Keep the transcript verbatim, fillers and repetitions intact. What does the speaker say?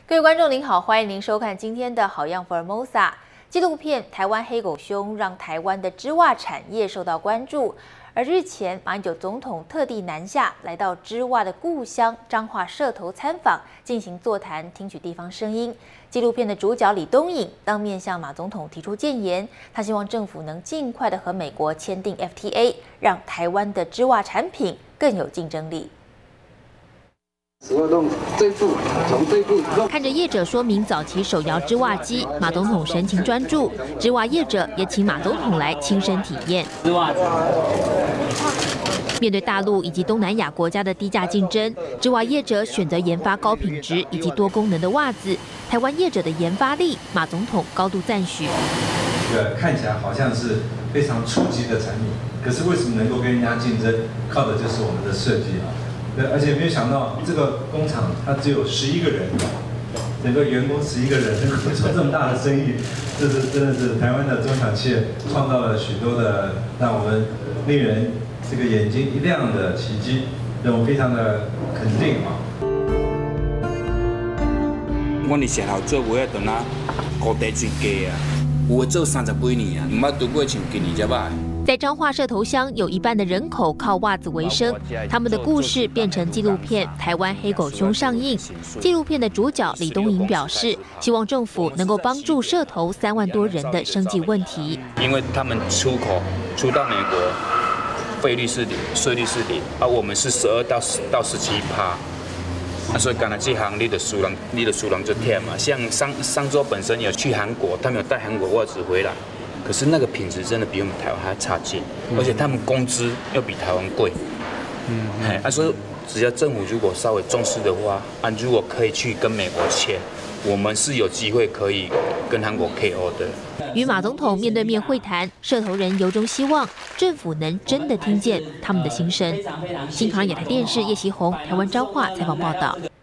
各位观众您好，欢迎您收看今天的好样 Formosa 纪录片《台湾黑狗凶》，让台湾的织袜产业受到关注。而日前，马英九总统特地南下，来到织袜的故乡彰化社头参访，进行座谈，听取地方声音。纪录片的主角李东颖当面向马总统提出建言，他希望政府能尽快的和美国签订 F T A， 让台湾的织袜产品更有竞争力。 看着业者说明早期手摇织袜机，马总统神情专注。织袜业者也请马总统来亲身体验。织袜子。面对大陆以及东南亚国家的低价竞争，织袜业者选择研发高品质以及多功能的袜子。台湾业者的研发力，马总统高度赞许。 这个看起来好像是非常初级的产品，可是为什么能够跟人家竞争？靠的就是我们的设计啊。 对，而且没有想到这个工厂它只有十一个人，整个员工十一个人，能做这么大的生意，这是真的是台湾的中小企业创造了许多的让我们令人这个眼睛一亮的奇迹，让我非常的肯定啊。 我哋前后做鞋啊，等啊高低最低啊，有诶做三十几年啊，唔捌拄过像今年遮歹。 在彰化社头乡，有一半的人口靠袜子为生，他们的故事变成纪录片《台湾黑狗凶》上映。纪录片的主角李东颖表示，希望政府能够帮助社头三万多人的生计问题。 因为他们出口出到美国，费率是零，税率是零，而我们是十二到十到十七趴。 啊，所以刚才这行你的输人，你的输人就甜嘛。像上上周本身有去韩国，他们有带韩国袜子回来。 可是那个品质真的比我们台湾还差劲，而且他们工资又比台湾贵。嗯，哎，他说只要政府如果稍微重视的话，啊，如果可以去跟美国签，我们是有机会可以跟韩国 K O 的。 与马总统面对面会谈，社头人由衷希望政府能真的听见他们的心声。新唐人亚太电视叶锡宏台湾彰化采访报道。